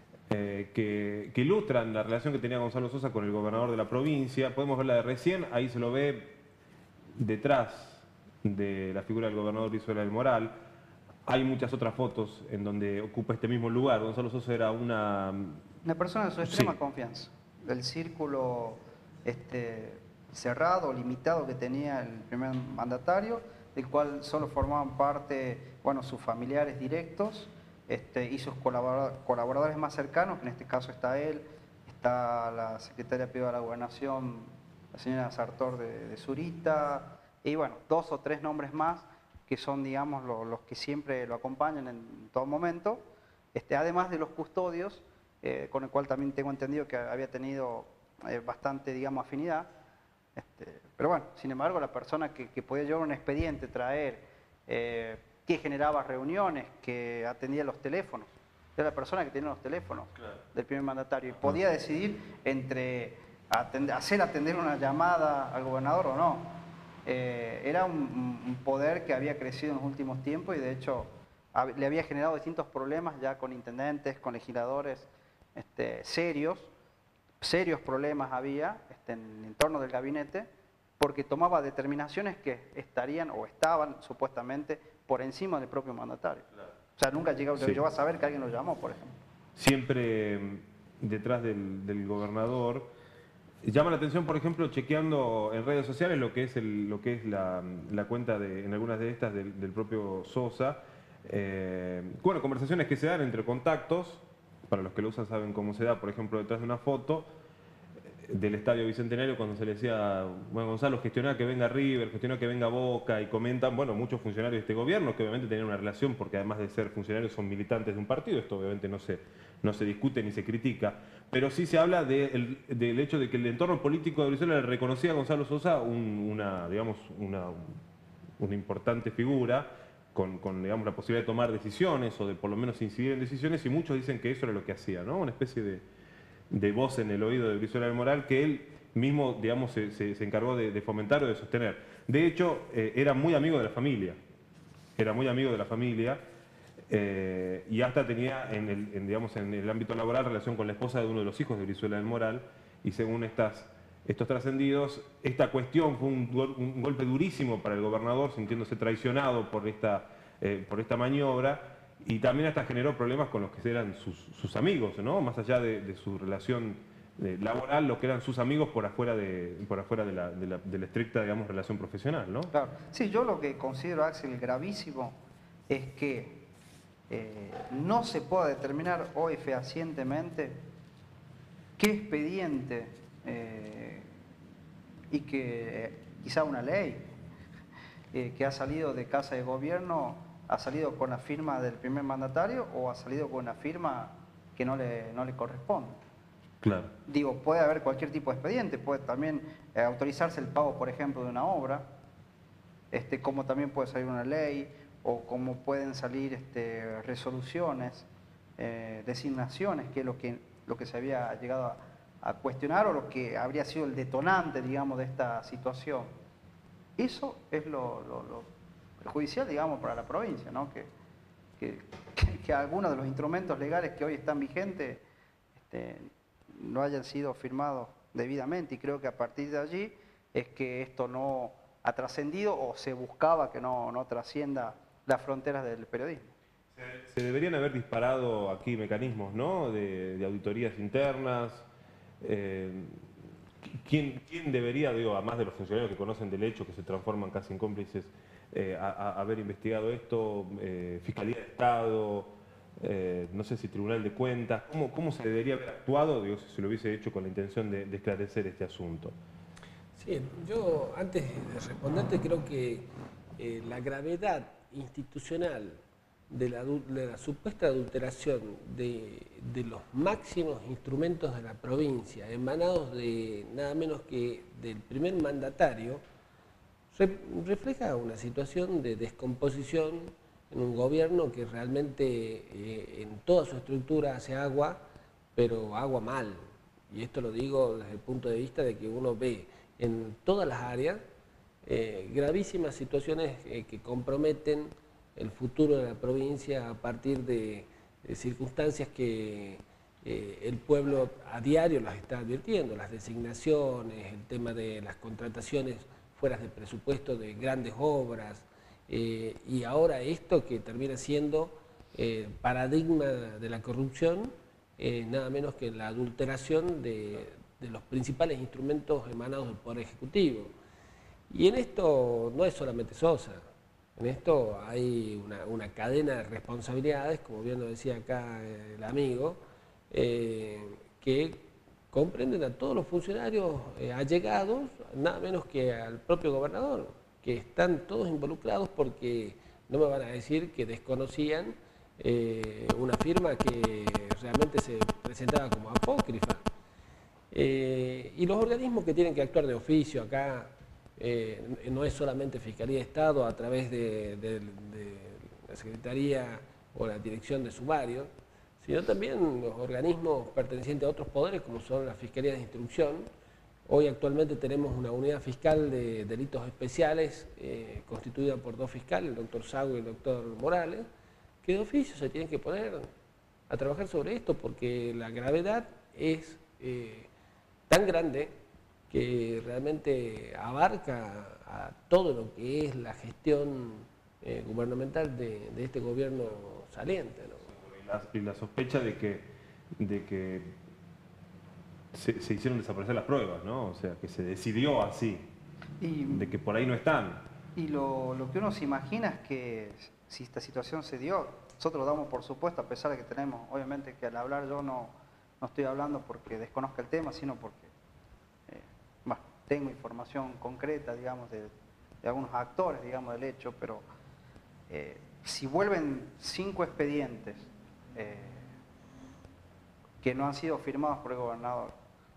que ilustran la relación que tenía Gonzalo Sosa con el gobernador de la provincia. Podemos ver la de recién, ahí se lo ve detrás de la figura del gobernador Brizuela del Moral. Hay muchas otras fotos en donde ocupa este mismo lugar. Gonzalo Sosa era una persona de su extrema confianza, del círculo cerrado, limitado que tenía el primer mandatario, del cual solo formaban parte, bueno, sus familiares directos y sus colaboradores más cercanos, que en este caso está él, está la secretaria privada de la Gobernación, la señora Sartor de Zurita, y bueno, 2 o 3 nombres más que son, digamos, los que siempre lo acompañan en todo momento, además de los custodios, con el cual también tengo entendido que había tenido bastante, digamos, afinidad. Pero bueno, sin embargo, la persona que podía llevar un expediente, traer, que generaba reuniones, que atendía los teléfonos, era la persona que tenía los teléfonos del primer mandatario y podía decidir entre hacer atender una llamada al gobernador o no. Era un poder que había crecido en los últimos tiempos y de hecho le había generado distintos problemas ya con intendentes, con legisladores serios problemas había en torno del gabinete, porque tomaba determinaciones que estarían o estaban supuestamente por encima del propio mandatario. O sea, nunca llegó a saber que alguien lo llamó, por ejemplo. Siempre detrás del gobernador. Llama la atención, por ejemplo, chequeando en redes sociales lo que es la cuenta en algunas de estas del propio Sosa. Bueno, conversaciones que se dan entre contactos. Para los que lo usan saben cómo se da, por ejemplo, detrás de una foto del Estadio Bicentenario cuando se le decía, bueno, Gonzalo, gestiona que venga River, gestiona que venga Boca, y comentan, bueno, muchos funcionarios de este gobierno que obviamente tenían una relación, porque además de ser funcionarios son militantes de un partido, esto obviamente no se discute ni se critica, pero sí se habla del hecho de que el entorno político de Brizuela le reconocía a Gonzalo Sosa una importante figura, con digamos, la posibilidad de tomar decisiones o de por lo menos incidir en decisiones, y muchos dicen que eso era lo que hacía, ¿no? Una especie de voz en el oído de Brizuela del Moral que él mismo, digamos, se encargó de fomentar o de sostener. De hecho, era muy amigo de la familia, y hasta tenía digamos, en el ámbito laboral relación con la esposa de uno de los hijos de Brizuela del Moral, y según estos trascendidos, esta cuestión fue un golpe durísimo para el gobernador, sintiéndose traicionado por esta maniobra, y también hasta generó problemas con los que eran sus amigos, ¿no? Más allá de su relación laboral, lo que eran sus amigos por afuera de la estricta, digamos, relación profesional, ¿no? Claro. Sí, yo lo que considero, Axel, gravísimo es que no se pueda determinar hoy fehacientemente qué expediente y que quizá una ley que ha salido de Casa de Gobierno ha salido con la firma del primer mandatario o ha salido con una firma que no le corresponde. Claro. Digo, puede haber cualquier tipo de expediente, puede también autorizarse el pago, por ejemplo, de una obra, como también puede salir una ley, o como pueden salir resoluciones, designaciones, que es lo que se había llegado a cuestionar o lo que habría sido el detonante, digamos, de esta situación. Eso es lo perjudicial, digamos, para la provincia, ¿no? Que algunos de los instrumentos legales que hoy están vigentes no hayan sido firmados debidamente, y creo que a partir de allí es que esto no ha trascendido o se buscaba que no trascienda las fronteras del periodismo. Se deberían haber disparado aquí mecanismos, ¿no?, de auditorías internas. ¿Quién debería, digo, además de los funcionarios que conocen del hecho, que se transforman casi en cómplices, haber investigado esto? ¿Fiscalía de Estado? No sé si Tribunal de Cuentas. ¿Cómo se debería haber actuado, digo, si se lo hubiese hecho con la intención de esclarecer este asunto? Sí, yo antes de responderte creo que la gravedad institucional de la supuesta adulteración de los máximos instrumentos de la provincia, emanados de nada menos que del primer mandatario, refleja una situación de descomposición en un gobierno que realmente en toda su estructura hace agua, pero agua mal. Y esto lo digo desde el punto de vista de que uno ve en todas las áreas gravísimas situaciones que comprometen el futuro de la provincia a partir de circunstancias que el pueblo a diario las está advirtiendo, las designaciones, el tema de las contrataciones fuera de presupuesto de grandes obras, y ahora esto que termina siendo paradigma de la corrupción, nada menos que la adulteración de los principales instrumentos emanados del Poder Ejecutivo. Y en esto no es solamente Sosa, en esto hay una cadena de responsabilidades, como bien lo decía acá el amigo, que comprenden a todos los funcionarios allegados, nada menos que al propio gobernador, que están todos involucrados porque no me van a decir que desconocían una firma que realmente se presentaba como apócrifa. Y los organismos que tienen que actuar de oficio acá, no es solamente Fiscalía de Estado a través de la Secretaría o la Dirección de Sumarios, sino también los organismos pertenecientes a otros poderes como son las Fiscalías de Instrucción. Hoy actualmente tenemos una unidad fiscal de delitos especiales constituida por 2 fiscales, el doctor Sago y el doctor Morales, que de oficio se tienen que poner a trabajar sobre esto porque la gravedad es tan grande que realmente abarca a todo lo que es la gestión gubernamental de este gobierno saliente, ¿no? Y la sospecha de que se hicieron desaparecer las pruebas, ¿no? O sea, que se decidió así, de que por ahí no están. Y lo que uno se imagina es que si esta situación se dio, nosotros lo damos por supuesto, a pesar de que tenemos, obviamente que al hablar yo no estoy hablando porque desconozca el tema, sino porque tengo información concreta, digamos, de algunos actores, digamos, del hecho, pero si vuelven 5 expedientes que no han sido firmados por el gobernador,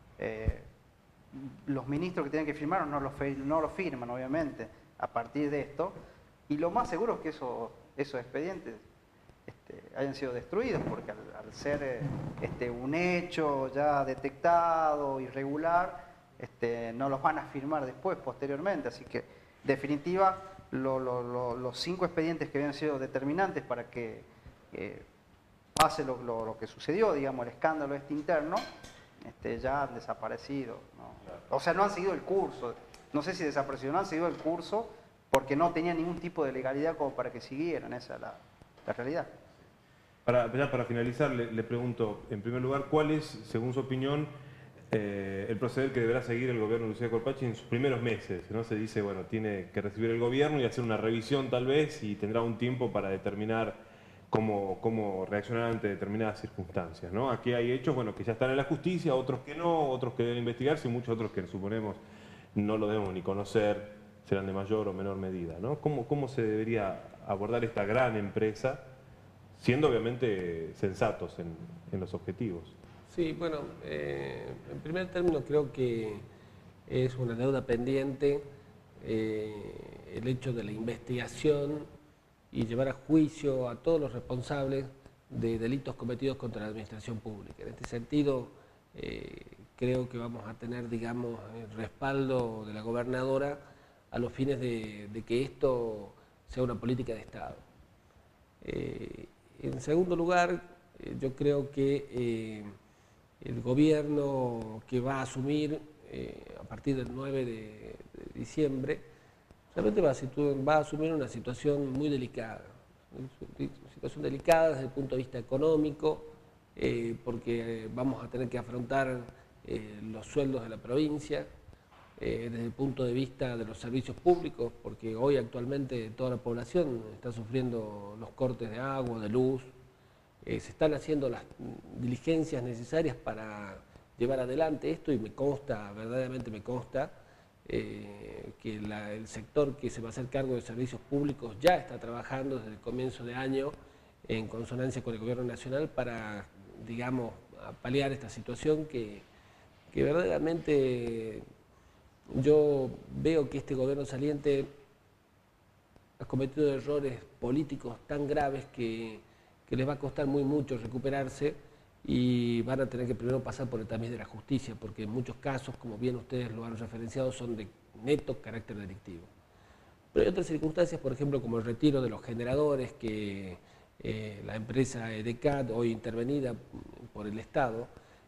los ministros que tienen que firmar no lo firman, obviamente, a partir de esto, y lo más seguro es que esos expedientes hayan sido destruidos, porque al ser un hecho ya detectado, irregular, no los van a firmar después, posteriormente. Así que, en definitiva, los 5 expedientes que habían sido determinantes para que pase lo que sucedió, digamos, el escándalo interno, ya han desaparecido, ¿no? O sea, no han seguido el curso. No sé si desaparecieron, no han seguido el curso porque no tenían ningún tipo de legalidad como para que siguieran. Esa es la realidad. Para finalizar, le pregunto, en primer lugar, ¿cuál es, según su opinión, el proceder que deberá seguir el gobierno de Lucía Corpachi en sus primeros meses? ¿No? Se dice, bueno, tiene que recibir el gobierno y hacer una revisión tal vez, y tendrá un tiempo para determinar cómo reaccionar ante determinadas circunstancias, ¿no? Aquí hay hechos, bueno, que ya están en la justicia, otros que no, otros que deben investigarse y muchos otros que suponemos no lo debemos ni conocer, serán de mayor o menor medida, ¿no? ¿Cómo se debería abordar esta gran empresa, siendo obviamente sensatos en los objetivos? Sí, bueno, en primer término creo que es una deuda pendiente el hecho de la investigación y llevar a juicio a todos los responsables de delitos cometidos contra la administración pública. En este sentido, creo que vamos a tener, digamos, el respaldo de la gobernadora a los fines de que esto sea una política de Estado. En segundo lugar, yo creo que el gobierno que va a asumir a partir del 9 de diciembre realmente va a asumir una situación muy delicada. Una situación delicada desde el punto de vista económico, porque vamos a tener que afrontar los sueldos de la provincia, desde el punto de vista de los servicios públicos, porque hoy actualmente toda la población está sufriendo los cortes de agua, de luz. Se están haciendo las diligencias necesarias para llevar adelante esto y me consta, verdaderamente me consta, que el sector que se va a hacer cargo de servicios públicos ya está trabajando desde el comienzo de año en consonancia con el Gobierno Nacional para, digamos, paliar esta situación que verdaderamente yo veo que este gobierno saliente ha cometido errores políticos tan graves que les va a costar muy mucho recuperarse y van a tener que primero pasar por el tamiz de la justicia, porque en muchos casos, como bien ustedes lo han referenciado, son de neto carácter delictivo. Pero hay otras circunstancias, por ejemplo, como el retiro de los generadores que la empresa EDECAT, hoy intervenida por el Estado,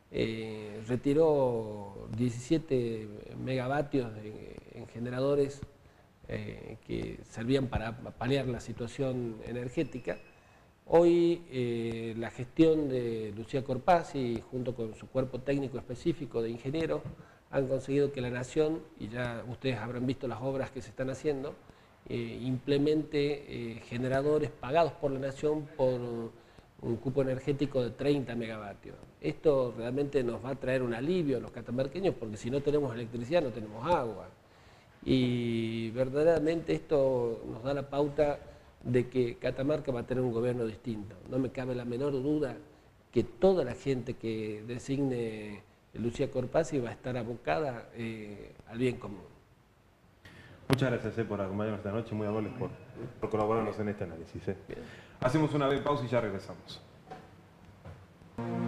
retiró 17 megavatios en generadores que servían para paliar la situación energética. Hoy la gestión de Lucía Corpazzi, junto con su cuerpo técnico específico de ingenieros, han conseguido que la Nación, y ya ustedes habrán visto las obras que se están haciendo, implemente generadores pagados por la Nación por un cupo energético de 30 megavatios. Esto realmente nos va a traer un alivio a los catamarqueños, porque si no tenemos electricidad no tenemos agua. Y verdaderamente esto nos da la pauta de que Catamarca va a tener un gobierno distinto. No me cabe la menor duda que toda la gente que designe Lucía Corpazzi va a estar abocada al bien común. Muchas gracias por acompañarnos esta noche, muy amables por colaborarnos en este análisis. Hacemos una breve pausa y ya regresamos.